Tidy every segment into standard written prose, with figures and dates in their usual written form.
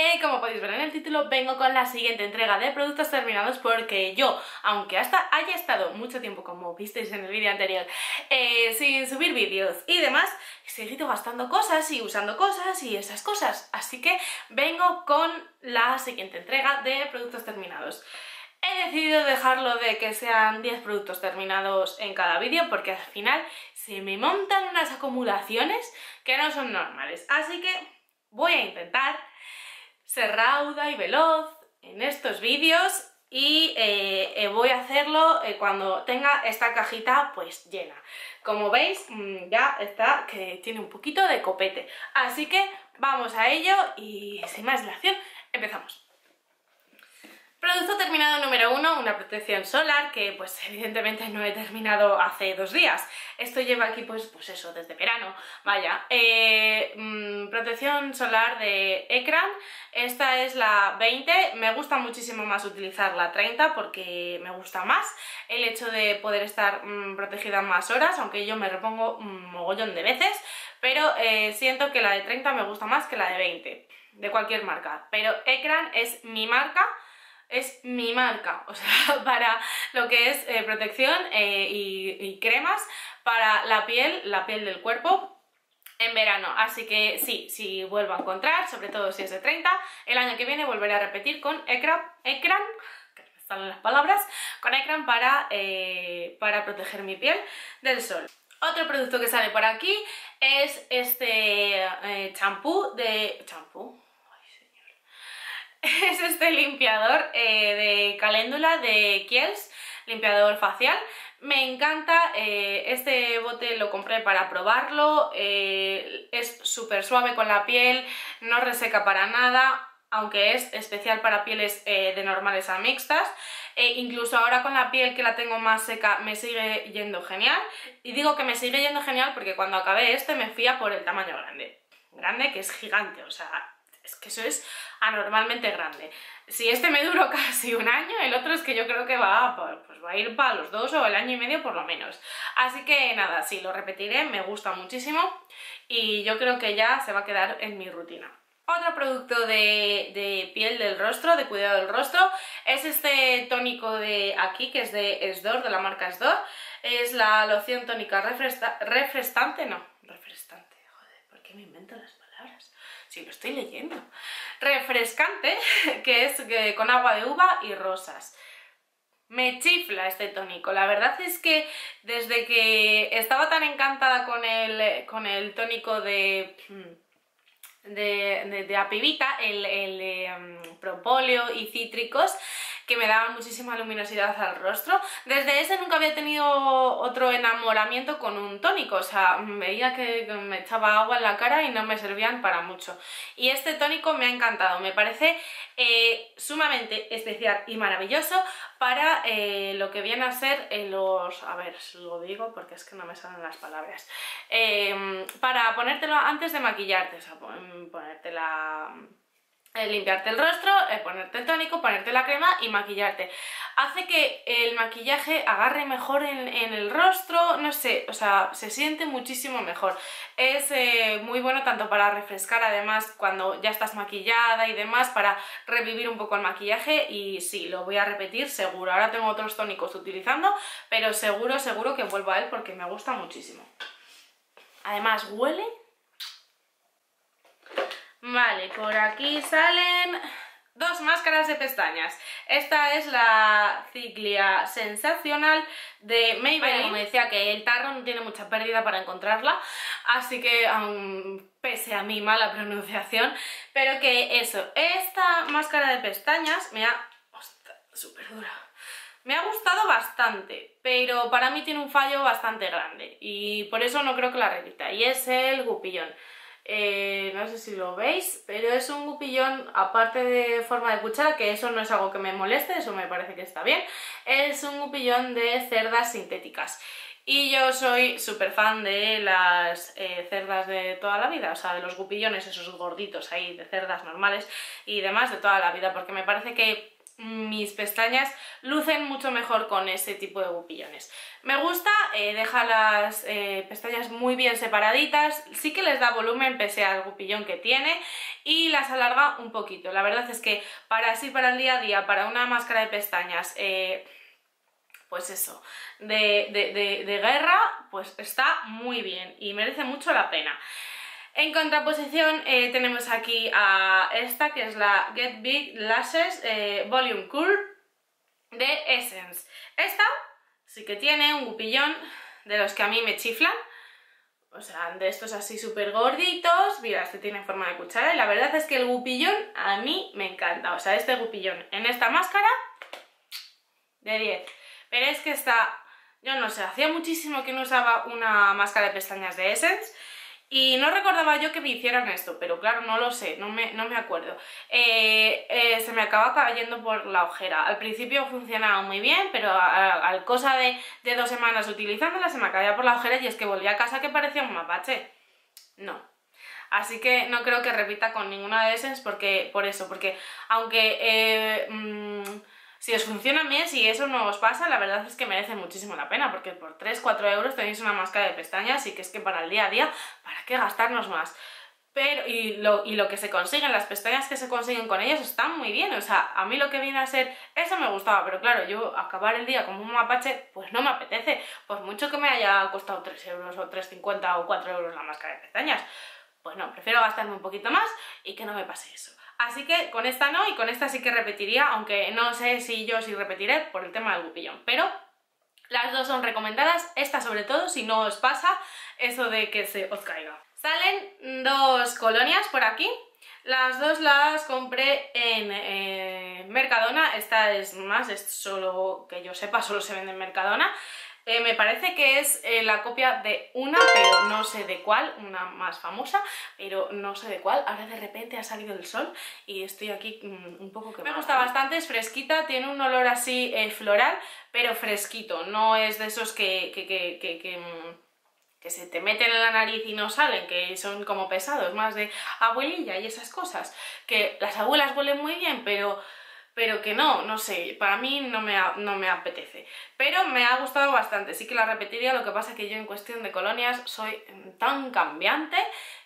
Como podéis ver en el título, vengo con la siguiente entrega de productos terminados porque yo, aunque hasta haya estado mucho tiempo, como visteis en el vídeo anterior, sin subir vídeos y demás, he seguido gastando cosas y usando cosas y esas cosas. Así que vengo con la siguiente entrega de productos terminados. He decidido dejarlo de que sean 10 productos terminados en cada vídeo porque al final se me montan unas acumulaciones que no son normales. Así que voy a intentar ser rauda y veloz en estos vídeos y voy a hacerlo cuando tenga esta cajita pues llena. Como veis ya está que tiene un poquito de copete. Así que vamos a ello y sin más dilación empezamos. Producto terminado número 1, una protección solar que pues evidentemente no he terminado hace 2 días. Esto lleva aquí pues eso, desde verano, vaya. Protección solar de Ecran, esta es la 20, me gusta muchísimo más utilizar la 30 porque me gusta más el hecho de poder estar protegida más horas, aunque yo me repongo un mogollón de veces, pero siento que la de 30 me gusta más que la de 20, de cualquier marca, pero Ecran es mi marca. Es mi marca, o sea, para lo que es protección y cremas para la piel del cuerpo en verano. Así que sí, si vuelvo a encontrar, sobre todo si es de 30, el año que viene volveré a repetir con Ecran, que me salen las palabras, con Ecran para proteger mi piel del sol. Otro producto que sale por aquí es este champú de... Es este limpiador de caléndula de Kiehl's, limpiador facial. Me encanta, este bote lo compré para probarlo, es súper suave con la piel, no reseca para nada, aunque es especial para pieles de normales a mixtas. Incluso ahora con la piel que la tengo más seca me sigue yendo genial. Y digo que me sigue yendo genial porque cuando acabé este me fui a por el tamaño grande, que es gigante, o sea... Es que eso es anormalmente grande. Si este me duró casi un año, el otro es que yo creo que va a ir para los 2 o el año y medio por lo menos. Así que nada, sí, lo repetiré, me gusta muchísimo y yo creo que ya se va a quedar en mi rutina. Otro producto de piel del rostro, de cuidado del rostro, es este tónico de aquí, que es de Esdor, de la marca Esdor. Es la loción tónica refrescante, joder, ¿por qué me invento las palabras? Sí, lo estoy leyendo. Refrescante, que es con agua de uva y rosas. Me chifla este tónico. La verdad es que desde que estaba tan encantada con el tónico de Apivita, el propóleo y cítricos, que me daban muchísima luminosidad al rostro. Desde ese nunca había tenido otro enamoramiento con un tónico, o sea, veía que me echaba agua en la cara y no me servían para mucho. Y este tónico me ha encantado, me parece sumamente especial y maravilloso para lo que viene a ser los... A ver, lo digo porque es que no me salen las palabras. Para ponértelo antes de maquillarte, o sea, limpiarte el rostro, ponerte el tónico, ponerte la crema y maquillarte. Hace que el maquillaje agarre mejor en el rostro, no sé, o sea, se siente muchísimo mejor. Es muy bueno tanto para refrescar, además, cuando ya estás maquillada y demás, para revivir un poco el maquillaje y sí, lo voy a repetir seguro. Ahora tengo otros tónicos utilizando, pero seguro que vuelvo a él porque me gusta muchísimo. Además, huele... Vale, por aquí salen 2 máscaras de pestañas. Esta es la Ciglia Sensacional de Maybelline. Como decía, que el tarro no tiene mucha pérdida para encontrarla, así que pese a mi mala pronunciación, pero que eso, esta máscara de pestañas me ha... Ostras, súper dura. Me ha gustado bastante, pero para mí tiene un fallo bastante grande y por eso no creo que la repita, y es el gupillón. No sé si lo veis, pero es un gupillón, aparte de forma de cuchara, que eso no es algo que me moleste, eso me parece que está bien. Es un gupillón de cerdas sintéticas y yo soy súper fan de las cerdas de toda la vida, o sea, de los gupillones esos gorditos ahí, de cerdas normales y demás de toda la vida, porque me parece que mis pestañas lucen mucho mejor con ese tipo de gupillones. Me gusta, deja las pestañas muy bien separaditas, sí que les da volumen pese al gupillón que tiene y las alarga un poquito. La verdad es que para el día a día, para una máscara de pestañas, pues eso, de guerra, pues está muy bien y merece mucho la pena. En contraposición tenemos aquí a esta, que es la Get Big Lashes Volume Curve de Essence. Esta sí que tiene un gupillón de los que a mí me chiflan, o sea, de estos así súper gorditos. Mira, este tiene forma de cuchara y la verdad es que el gupillón a mí me encanta. O sea, este gupillón en esta máscara, de 10. Pero es que está, yo no sé, hacía muchísimo que no usaba una máscara de pestañas de Essence. Y no recordaba yo que me hicieran esto, pero claro, no lo sé, no me acuerdo. Se me acaba cayendo por la ojera. Al principio funcionaba muy bien, pero al cosa de 2 semanas utilizándola se me caía por la ojera y es que volví a casa que parecía un mapache. No. Así que no creo que repita con ninguna de Essence porque aunque si os funciona bien, si eso no os pasa, la verdad es que merece muchísimo la pena, porque por 3-4 euros tenéis una máscara de pestañas y que es que para el día a día, ¿para qué gastarnos más? Pero, y lo que se consiguen, las pestañas que se consiguen con ellos están muy bien, o sea, a mí lo que viene a ser, eso me gustaba, pero claro, yo acabar el día como un mapache, pues no me apetece, por mucho que me haya costado 3 euros o 3,50 o 4 euros la máscara de pestañas, pues no, prefiero gastarme un poquito más y que no me pase eso. Así que con esta no, y con esta sí que repetiría, aunque no sé si yo sí repetiré por el tema del gupillón, pero las dos son recomendadas, esta sobre todo si no os pasa eso de que se os caiga. Salen 2 colonias por aquí, las dos las compré en Mercadona. Esta es solo que yo sepa, solo se vende en Mercadona. Me parece que es la copia de una, pero no sé de cuál, una más famosa, pero no sé de cuál. Ahora de repente ha salido el sol y estoy aquí un poco quemada. Me gusta bastante, es fresquita, tiene un olor así floral, pero fresquito, no es de esos que se te meten en la nariz y no salen, que son como pesados, más de abuelilla y esas cosas, que las abuelas huelen muy bien, pero que no sé, para mí no me apetece. Pero me ha gustado bastante, sí que la repetiría, lo que pasa es que yo en cuestión de colonias soy tan cambiante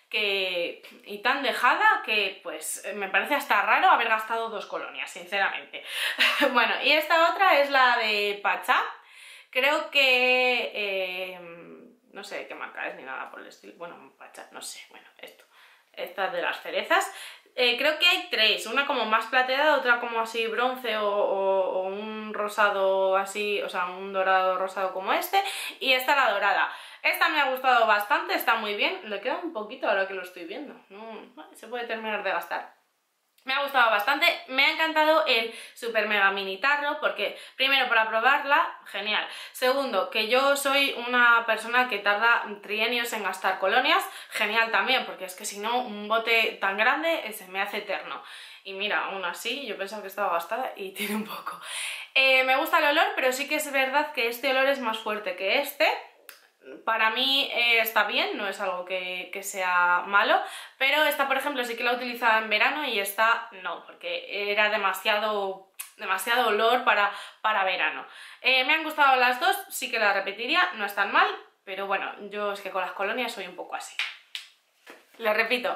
y tan dejada que pues me parece hasta raro haber gastado 2 colonias, sinceramente. Bueno, y esta otra es la de Pachá, creo que no sé qué marca es ni nada por el estilo, bueno, Pachá, no sé, bueno, esta de las cerezas. Creo que hay 3, una como más plateada, otra como así bronce o un rosado así, o sea, un dorado rosado como este, y esta la dorada. Esta me ha gustado bastante, está muy bien, le queda un poquito ahora que lo estoy viendo, se puede terminar de gastar. Me ha gustado bastante, me ha encantado el super mega mini tarro porque primero para probarla, genial. Segundo, que yo soy una persona que tarda trienios en gastar colonias, genial también porque es que si no un bote tan grande se me hace eterno. Y mira, aún así yo pensaba que estaba gastada y tiene un poco. Me gusta el olor, pero sí que es verdad que este olor es más fuerte que este. Para mí está bien, no es algo que sea malo, pero esta por ejemplo sí que la utilizaba en verano y esta no, porque era demasiado olor para verano. Me han gustado las dos, sí que la repetiría, no están mal, pero bueno, yo es que con las colonias soy un poco así. Lo repito.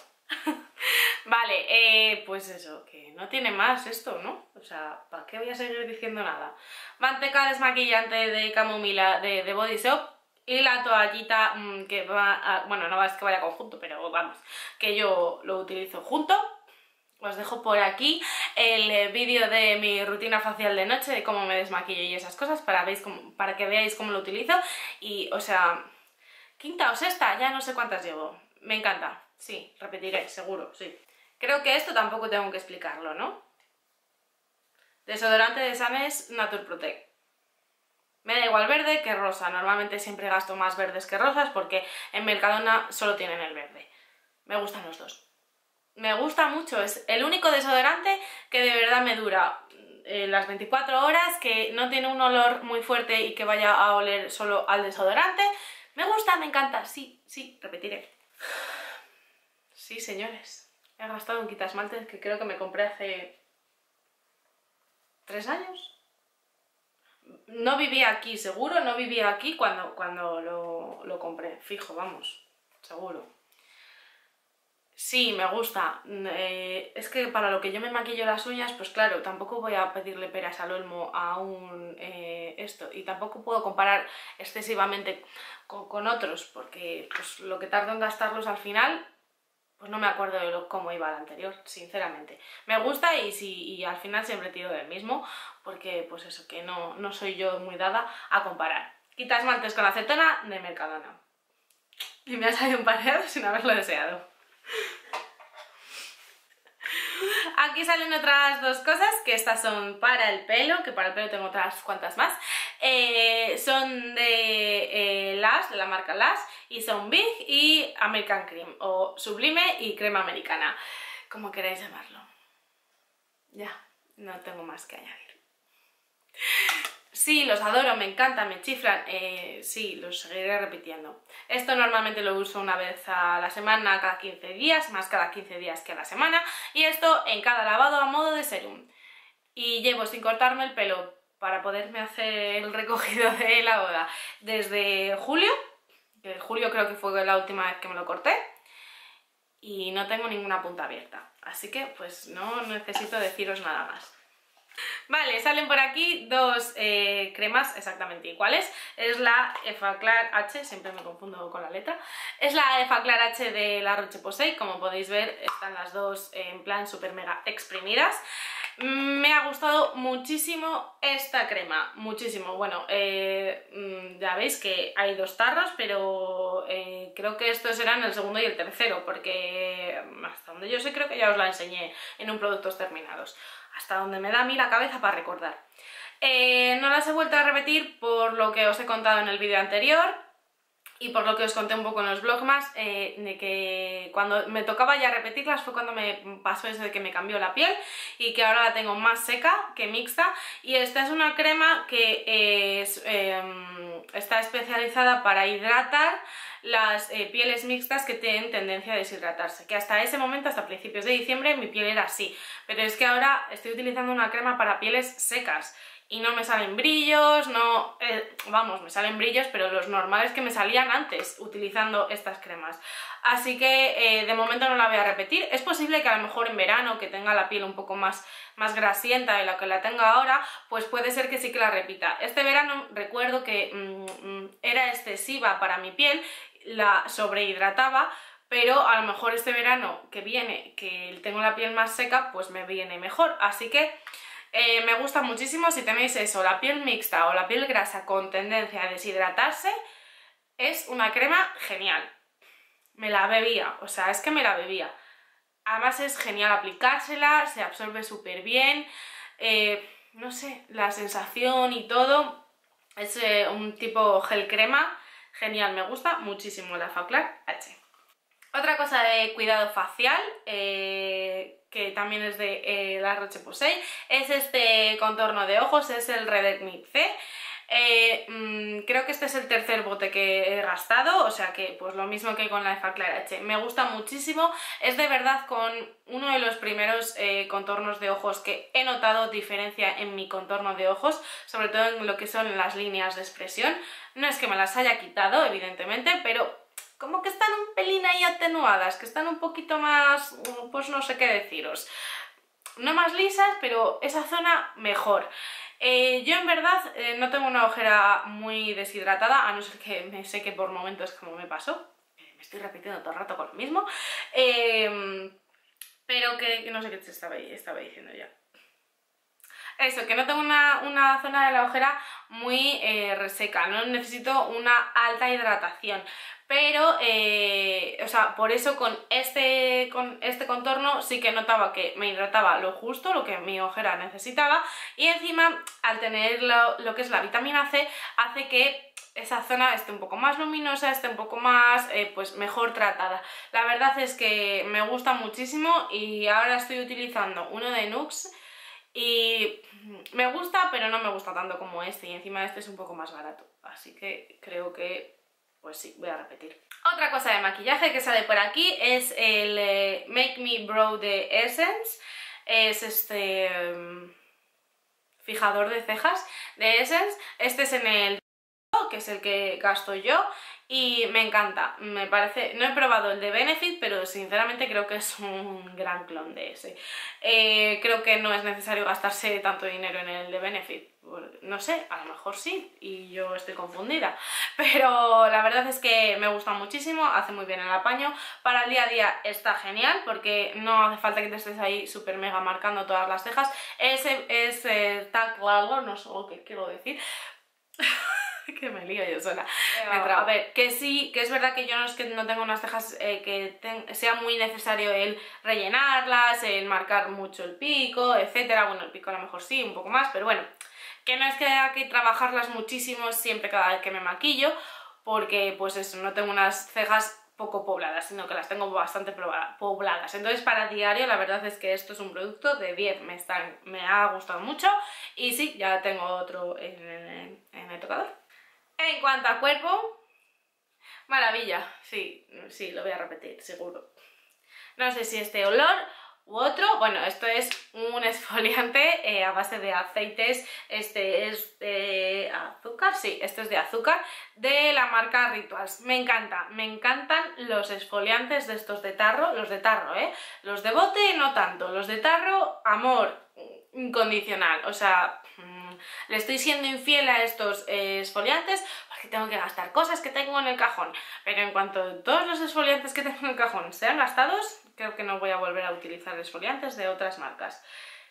Vale, pues eso, que no tiene más esto, ¿no? O sea, ¿para qué voy a seguir diciendo nada? Manteca desmaquillante de camomila de Body Shop. Y la toallita que va bueno, no es que vaya conjunto, pero vamos, que yo lo utilizo junto. Os dejo por aquí el vídeo de mi rutina facial de noche, de cómo me desmaquillo y esas cosas, para que veáis cómo lo utilizo. Y, o sea, quinta o sexta, ya no sé cuántas llevo. Me encanta, sí, repetiré, seguro, sí. Creo que esto tampoco tengo que explicarlo, ¿no? Desodorante de Sanes Nature Protect. Me da igual verde que rosa, normalmente siempre gasto más verdes que rosas porque en Mercadona solo tienen el verde. Me gustan los dos. Me gusta mucho, es el único desodorante que de verdad me dura las 24 horas, que no tiene un olor muy fuerte y que vaya a oler solo al desodorante. Me gusta, me encanta, sí, repetiré. Sí, señores, he gastado un quitasmaltes que creo que me compré hace 3 años. No vivía aquí, seguro, no vivía aquí cuando lo compré, fijo, vamos, seguro. Sí, me gusta. Es que para lo que yo me maquillo las uñas, pues claro, tampoco voy a pedirle peras al olmo a un esto. Y tampoco puedo comparar excesivamente con otros, porque pues, lo que tardo en gastarlos al final, pues no me acuerdo de cómo iba el anterior, sinceramente. Me gusta y al final siempre tiro del mismo, porque pues eso, que no soy yo muy dada a comparar. Quita esmaltes con acetona de Mercadona. Y me ha salido un pareado sin haberlo deseado. Aquí salen otras 2 cosas, que estas son para el pelo, que para el pelo tengo otras cuantas más. Son de Lash, de la marca Lash, y son Big y American Cream, o Sublime y crema americana, como queráis llamarlo. Ya, no tengo más que añadir. Sí, los adoro, me encantan, me chiflan, sí, los seguiré repitiendo. Esto normalmente lo uso una vez a la semana, cada 15 días, más cada 15 días que a la semana, y esto en cada lavado a modo de serum. Y llevo sin cortarme el pelo para poderme hacer el recogido de la boda desde julio, que julio creo que fue la última vez que me lo corté, y no tengo ninguna punta abierta, así que pues no necesito deciros nada más. Vale, salen por aquí 2 cremas exactamente iguales. Es la Effaclar H, siempre me confundo con la letra. Es la Effaclar H de La Roche-Posay, como podéis ver están las 2 en plan super mega exprimidas. Me ha gustado muchísimo esta crema, muchísimo. Bueno, ya veis que hay 2 tarros, pero creo que estos eran el segundo y el tercero, porque hasta donde yo sé creo que ya os la enseñé en un Productos Terminados. Hasta donde me da a mí la cabeza para recordar. No las he vuelto a repetir por lo que os he contado en el vídeo anterior y por lo que os conté un poco en los vlogmas, de que cuando me tocaba ya repetirlas fue cuando me pasó eso de que me cambió la piel y que ahora la tengo más seca que mixta. Y esta es una crema que está especializada para hidratar las pieles mixtas que tienen tendencia a deshidratarse, que hasta ese momento, hasta principios de diciembre, mi piel era así, pero es que ahora estoy utilizando una crema para pieles secas y no me salen brillos, vamos, me salen brillos, pero los normales que me salían antes utilizando estas cremas. Así que de momento no la voy a repetir. Es posible que a lo mejor en verano, que tenga la piel un poco más grasienta de la que la tenga ahora, pues puede ser que sí que la repita. Este verano recuerdo que era excesiva para mi piel, la sobrehidrataba, pero a lo mejor este verano que viene, que tengo la piel más seca, pues me viene mejor. Así que me gusta muchísimo. Si tenéis eso, la piel mixta o la piel grasa con tendencia a deshidratarse, es una crema genial. Me la bebía, o sea, es que me la bebía. Además es genial aplicársela, se absorbe súper bien, no sé, la sensación y todo, es un tipo gel crema, genial, me gusta muchísimo la Effaclar H. Otra cosa de cuidado facial, que también es de La Roche-Posay, es este contorno de ojos, es el Redeeming C. Creo que este es el tercer bote que he gastado, o sea que pues lo mismo que con la Effaclar H. Me gusta muchísimo, es de verdad con uno de los primeros contornos de ojos que he notado diferencia en mi contorno de ojos, sobre todo en lo que son las líneas de expresión. No es que me las haya quitado, evidentemente, pero como que están un pelín ahí atenuadas, que están un poquito más, pues no sé qué deciros. No más lisas, pero esa zona mejor. Yo en verdad no tengo una ojera muy deshidratada, a no ser que me seque por momentos como me pasó. Me estoy repitiendo todo el rato con lo mismo. Pero que no sé qué te estaba diciendo ya. Eso, que no tengo una zona de la ojera muy reseca, no necesito una alta hidratación. Pero, o sea, por eso con este contorno sí que notaba que me hidrataba lo justo, lo que mi ojera necesitaba, y encima al tener lo que es la vitamina C hace que esa zona esté un poco más luminosa, esté un poco más, pues mejor tratada. La verdad es que me gusta muchísimo y ahora estoy utilizando uno de NUX y me gusta, pero no me gusta tanto como este, y encima este es un poco más barato, así que creo que pues sí, voy a repetir. Otra cosa de maquillaje que sale por aquí es el Make Me Brow de Essence. Es este fijador de cejas de Essence. Este es en el que es el que gasto yo y me encanta, me parece, no he probado el de Benefit, pero sinceramente creo que es un gran clon de ese. Creo que no es necesario gastarse tanto dinero en el de Benefit, no sé, a lo mejor sí y yo estoy confundida, pero la verdad es que me gusta muchísimo, hace muy bien el apaño, para el día a día está genial porque no hace falta que te estés ahí súper mega marcando todas las cejas, es tag largo, no sé lo que quiero decir. Que me lío yo sola. A ver, que sí, que es verdad que yo no es que no tengo unas cejas sea muy necesario el rellenarlas, el marcar mucho el pico, etcétera. Bueno, el pico a lo mejor sí, un poco más, pero bueno, que no es que haya que trabajarlas muchísimo siempre cada vez que me maquillo, porque pues eso, no tengo unas cejas poco pobladas, sino que las tengo bastante pobladas. Entonces para diario la verdad es que esto es un producto de 10, me ha gustado mucho y sí, ya tengo otro en el tocador. En cuanto a cuerpo, maravilla, sí, lo voy a repetir, seguro. No sé si este olor u otro, bueno, esto es un exfoliante a base de aceites, este es de azúcar, sí, esto es de azúcar, de la marca Rituals. Me encantan los exfoliantes de estos de tarro, los de tarro, los de bote no tanto, los de tarro, amor incondicional, o sea, le estoy siendo infiel a estos exfoliantes porque tengo que gastar cosas que tengo en el cajón, pero en cuanto todos los exfoliantes que tengo en el cajón sean gastados, creo que no voy a volver a utilizar exfoliantes de otras marcas.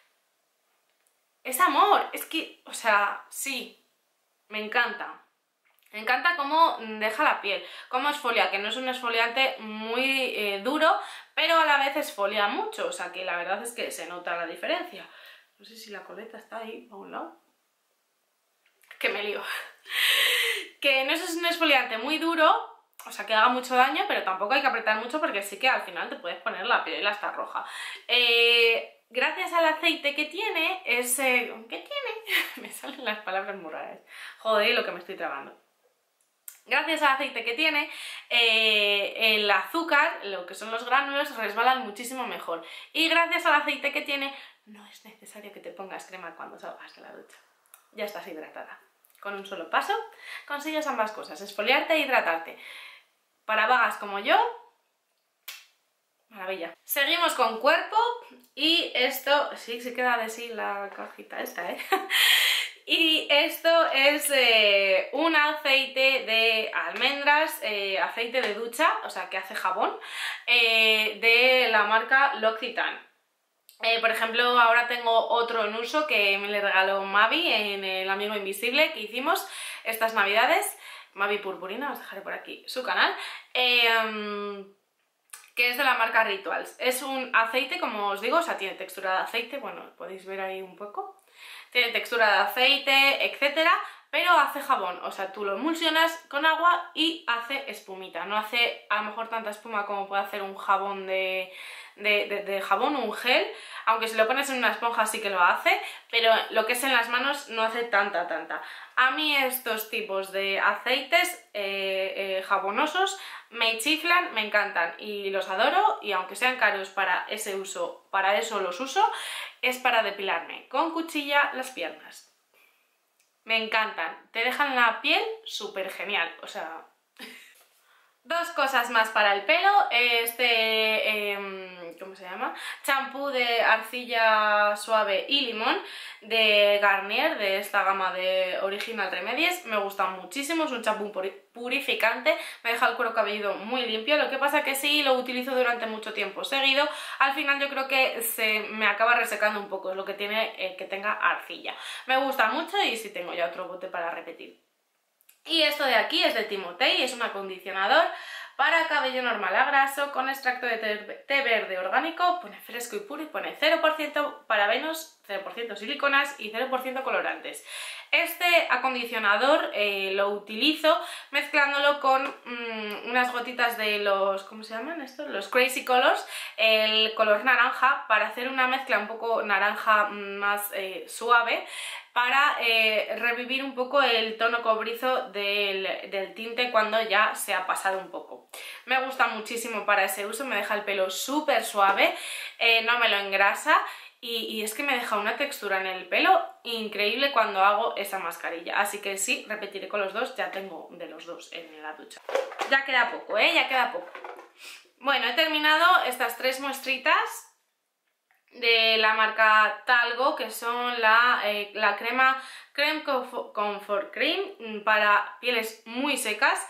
Es amor, es que, o sea, sí, me encanta. Me encanta cómo deja la piel, cómo exfolia, que no es un exfoliante muy duro, pero a la vez exfolia mucho, o sea que la verdad es que se nota la diferencia. No sé si la coleta está ahí a un lado. Que me lío. Que no es un exfoliante muy duro, o sea que haga mucho daño, pero tampoco hay que apretar mucho porque sí que al final te puedes poner la piel hasta roja. Gracias al aceite que tiene, ¿qué tiene? Me salen las palabras muy raras. Joder, lo que me estoy trabando. Gracias al aceite que tiene, el azúcar, lo que son los gránulos, resbalan muchísimo mejor. Y gracias al aceite que tiene, no es necesario que te pongas crema cuando salgas de la ducha. Ya estás hidratada. Con un solo paso consigues ambas cosas, exfoliarte e hidratarte. Para vagas como yo, maravilla. Seguimos con cuerpo y esto, sí, se queda de sí la cajita esta, Y esto es un aceite de almendras, aceite de ducha, o sea que hace jabón, de la marca L'Occitane. Por ejemplo, ahora tengo otro en uso que me le regaló Mavi en el Amigo Invisible que hicimos estas navidades. Mavi Purpurina, os dejaré por aquí su canal. Que es de la marca Rituals. Es un aceite, como os digo, o sea, tiene textura de aceite, bueno, podéis ver ahí un poco. Tiene textura de aceite, etcétera, pero hace jabón, o sea, tú lo emulsionas con agua y hace espumita. No hace a lo mejor tanta espuma como puede hacer un jabón de jabón, un gel, aunque si lo pones en una esponja sí que lo hace, pero lo que es en las manos no hace tanta. A mí estos tipos de aceites jabonosos me chiflan, me encantan y los adoro, y aunque sean caros para ese uso, para eso los uso, es para depilarme con cuchilla las piernas. Me encantan, te dejan la piel súper genial, o sea... Dos cosas más para el pelo, ¿cómo se llama? Champú de arcilla suave y limón de Garnier, de esta gama de Original Remedies. Me gusta muchísimo, es un champú purificante, me deja el cuero cabelludo muy limpio. Lo que pasa que si lo utilizo durante mucho tiempo seguido, al final yo creo que se me acaba resecando un poco, es lo que tiene que tenga arcilla. Me gusta mucho y sí tengo ya otro bote para repetir. Y esto de aquí es de Timotei, es un acondicionador para cabello normal a graso con extracto de té verde orgánico, pone fresco y puro y pone 0% parabenos, 0% siliconas y 0% colorantes. Este acondicionador lo utilizo mezclándolo con unas gotitas de los, ¿cómo se llaman estos? Los Crazy Colors, el color naranja, para hacer una mezcla un poco naranja más suave, para revivir un poco el tono cobrizo del tinte cuando ya se ha pasado un poco. Me gusta muchísimo para ese uso, me deja el pelo súper suave, no me lo engrasa y es que me deja una textura en el pelo increíble cuando hago esa mascarilla. Así que sí, repetiré con los dos, ya tengo de los dos en la ducha. Ya queda poco, ya queda poco. Bueno, he terminado estas 3 muestritas de la marca Talgo, que son la crema Creme Comfort Cream para pieles muy secas,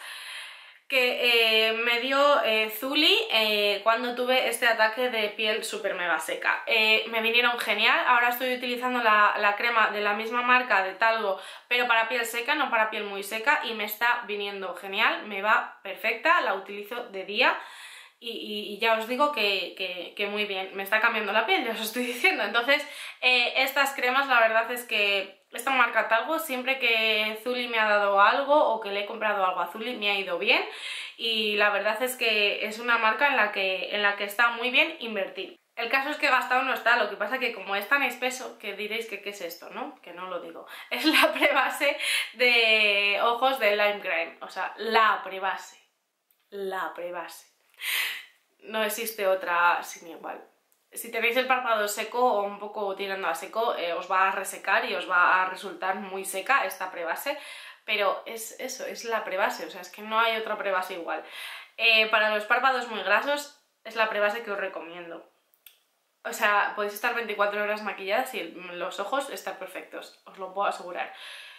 que me dio Zuli cuando tuve este ataque de piel súper mega seca. Me vinieron genial. Ahora estoy utilizando la crema de la misma marca de Talgo, pero para piel seca, no para piel muy seca, y me está viniendo genial, me va perfecta, la utilizo de día. Y ya os digo que muy bien, me está cambiando la piel, ya os estoy diciendo. Entonces, estas cremas, la verdad es que esta marca Talgo, siempre que Zuli me ha dado algo o que le he comprado algo a Zuli, me ha ido bien. Y la verdad es que es una marca en la que está muy bien invertir. El caso es que gastado no está, lo que pasa que como es tan espeso, que diréis que qué es esto, ¿no? Que no lo digo. Es la prebase de ojos de Lime Crime, o sea, la prebase. La prebase. No existe otra sin igual. Si tenéis el párpado seco o un poco tirando a seco, os va a resecar y os va a resultar muy seca esta prebase, pero es eso, es la prebase, o sea, es que no hay otra prebase igual. Para los párpados muy grasos es la prebase que os recomiendo. O sea, podéis estar 24 horas maquilladas y los ojos están perfectos, os lo puedo asegurar.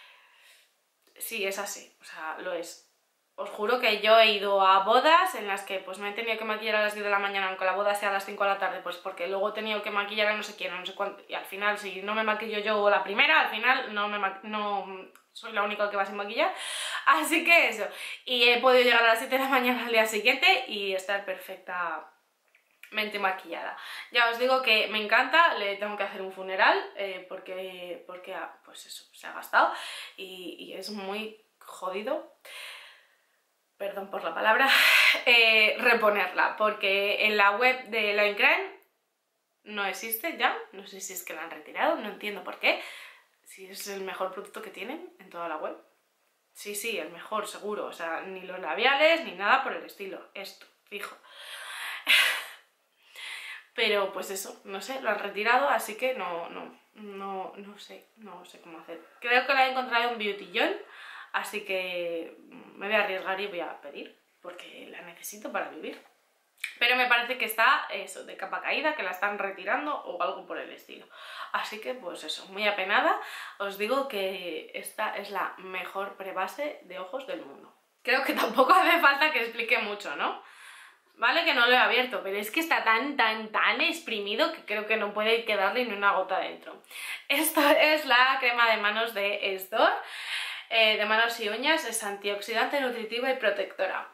Sí, es así, o sea, lo es. Os juro que yo he ido a bodas en las que pues me he tenido que maquillar a las 10 de la mañana, aunque la boda sea a las 5 de la tarde, pues porque luego he tenido que maquillar a no sé quién, no sé cuánto, y al final, si no me maquillo yo la primera, al final no soy la única que va sin maquillar, así que eso. Y he podido llegar a las 7 de la mañana al día siguiente y estar perfectamente maquillada. Ya os digo que me encanta, le tengo que hacer un funeral, porque pues eso, se ha gastado y es muy jodido, perdón por la palabra, reponerla, porque en la web de Lime Crime no existe ya, no sé si es que la han retirado, no entiendo por qué, si es el mejor producto que tienen en toda la web. Sí, el mejor, seguro, o sea, ni los labiales, ni nada por el estilo, esto, fijo. Pero pues eso, no sé, lo han retirado, así que no sé cómo hacer. Creo que la he encontrado en Beautillon, así que me voy a arriesgar y voy a pedir, porque la necesito para vivir. Pero me parece que está eso, de capa caída, que la están retirando o algo por el estilo. Así que pues eso, muy apenada, os digo que esta es la mejor prebase de ojos del mundo. Creo que tampoco hace falta que explique mucho, ¿no? Vale que no lo he abierto, pero es que está tan exprimido que creo que no puede quedarle ni una gota dentro. Esto es la crema de manos de Esdor, de manos y uñas, es antioxidante, nutritiva y protectora.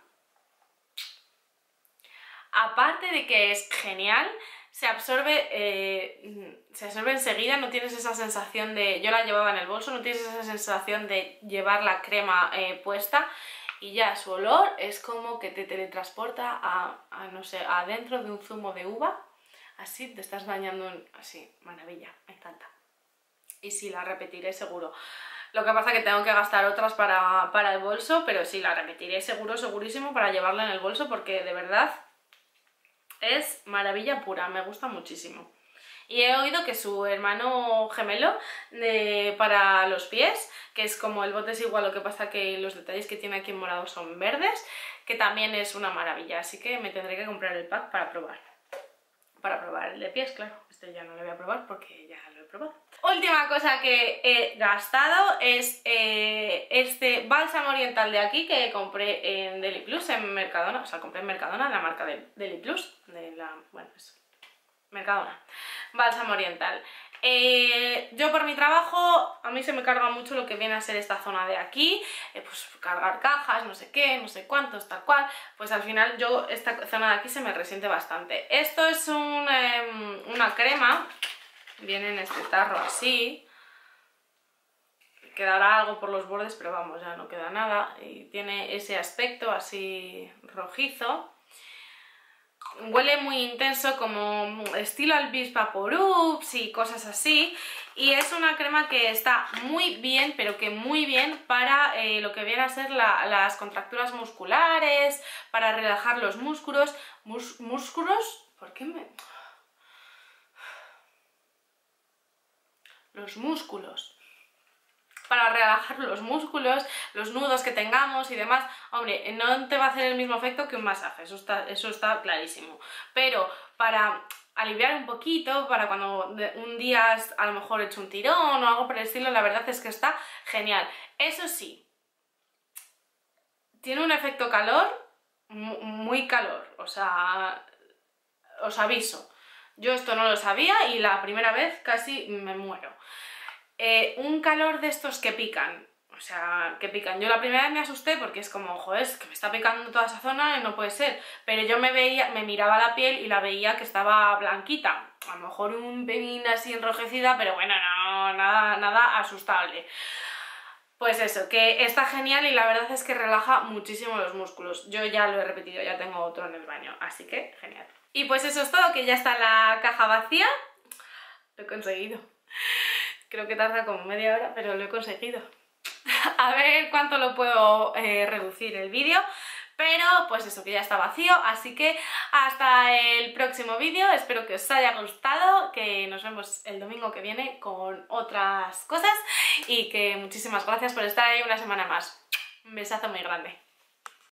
Aparte de que es genial, se absorbe enseguida, no tienes esa sensación de... Yo la llevaba en el bolso, no tienes esa sensación de llevar la crema puesta, y ya su olor es como que te teletransporta no sé, adentro de un zumo de uva, así te estás bañando, así, maravilla, me encanta. Y sí, la repetiré seguro. Lo que pasa es que tengo que gastar otras para el bolso, pero sí, la repetiré seguro, segurísimo, para llevarla en el bolso, porque de verdad es maravilla pura, me gusta muchísimo. Y he oído que su hermano gemelo para los pies, que es como el bote es igual, lo que pasa que los detalles que tiene aquí en morado son verdes, que también es una maravilla, así que me tendré que comprar el pack para probar. Para probar el de pies, claro, este ya no lo voy a probar porque ya lo he probado. Última cosa que he gastado es este bálsamo oriental de aquí que compré en Deli Plus, en Mercadona, o sea, compré en Mercadona, la marca de Deli Plus, bueno, eso. Mercadona, bálsamo oriental. Yo por mi trabajo, a mí se me carga mucho lo que viene a ser esta zona de aquí, pues cargar cajas, no sé qué, no sé cuántos, tal cual, pues al final esta zona de aquí se me resiente bastante. Esto es una crema, viene en este tarro así, quedará algo por los bordes, pero vamos, ya no queda nada, y tiene ese aspecto así rojizo. Huele muy intenso, como estilo Albis Vaporubs y cosas así, y es una crema que está muy bien, pero que muy bien para lo que viene a ser las contracturas musculares, para relajar los músculos. ¿Músculos? ¿Por qué me...? los músculos. Para relajar los músculos, los nudos que tengamos y demás. Hombre, no te va a hacer el mismo efecto que un masaje, eso está clarísimo. Pero para aliviar un poquito, para cuando un día has a lo mejor hecho un tirón o algo por el estilo, la verdad es que está genial. Eso sí, tiene un efecto calor, muy calor, o sea, os aviso. Yo esto no lo sabía y la primera vez casi me muero. Un calor de estos que pican, o sea, que pican. Yo la primera vez me asusté porque es como, joder, es que me está picando toda esa zona y no puede ser. Pero yo me miraba la piel y la veía que estaba blanquita. A lo mejor un pelín así enrojecida, pero bueno, no, nada asustable. Pues eso, que está genial y la verdad es que relaja muchísimo los músculos. Yo ya lo he repetido, ya tengo otro en el baño, así que genial. Y pues eso es todo, que ya está la caja vacía. Lo he conseguido. Creo que tarda como media hora, pero lo he conseguido. A ver cuánto lo puedo reducir el vídeo. Pero pues eso, que ya está vacío, así que hasta el próximo vídeo. Espero que os haya gustado, que nos vemos el domingo que viene con otras cosas y que muchísimas gracias por estar ahí una semana más. Un besazo muy grande.